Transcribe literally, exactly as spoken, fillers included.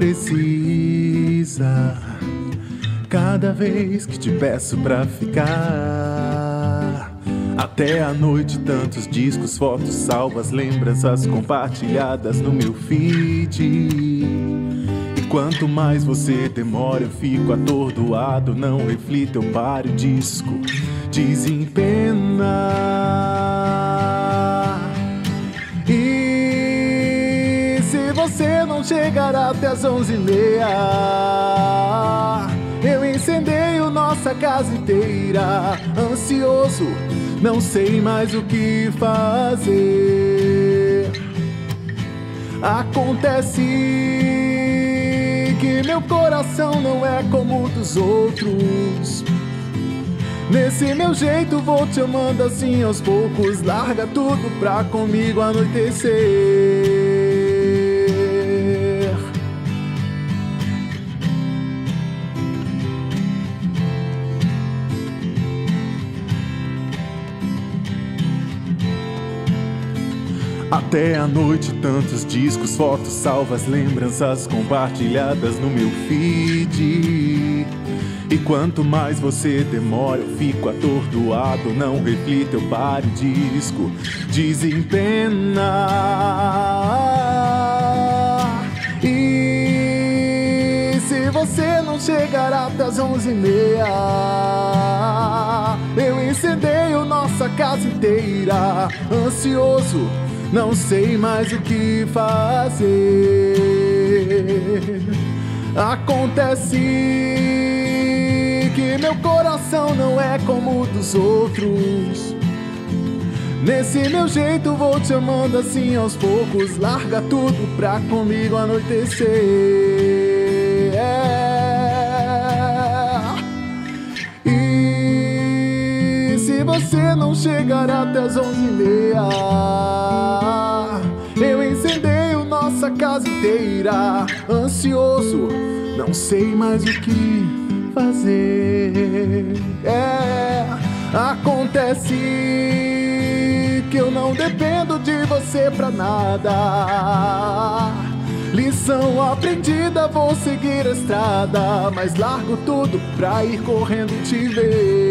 precisa cada vez que te peço pra ficar. Até a noite, tantos discos, fotos salvas, lembranças compartilhadas no meu feed. E quanto mais você demora, eu fico atordoado. Não reflito, eu paro o disco, desempena. E se você não chegar até as onze e meia, eu incendeio nossa casa inteira. Ansioso, não sei mais o que fazer. Acontece que meu coração não é como o dos outros. Nesse meu jeito vou te amando assim aos poucos. Larga tudo pra comigo anoitecer. Até a noite, tantos discos, fotos salvas, lembranças compartilhadas no meu feed. E quanto mais você demora, eu fico atordoado. Não reflito, eu paro o disco, desempena. E se você não chegar até as onze e meia, eu incendeio nossa casa inteira. Ansioso, não sei mais o que fazer. Acontece que meu coração não é como o dos outros. Nesse meu jeito vou te amando assim aos poucos. Larga tudo pra comigo anoitecer. É. E se você não chegar até as onze e meia, eu incendeio nossa casa inteira. Ansioso, não sei mais o que fazer. É, acontece que eu não dependo de você pra nada. Lição aprendida, vou seguir a estrada, mas largo tudo pra ir correndo te ver.